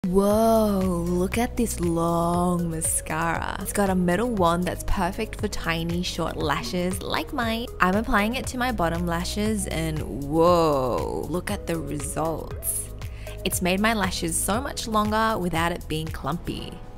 Whoa, look at this long mascara. It's got a metal wand that's perfect for tiny short lashes like mine. I'm applying it to my bottom lashes and whoa, look at the results. It's made my lashes so much longer without it being clumpy.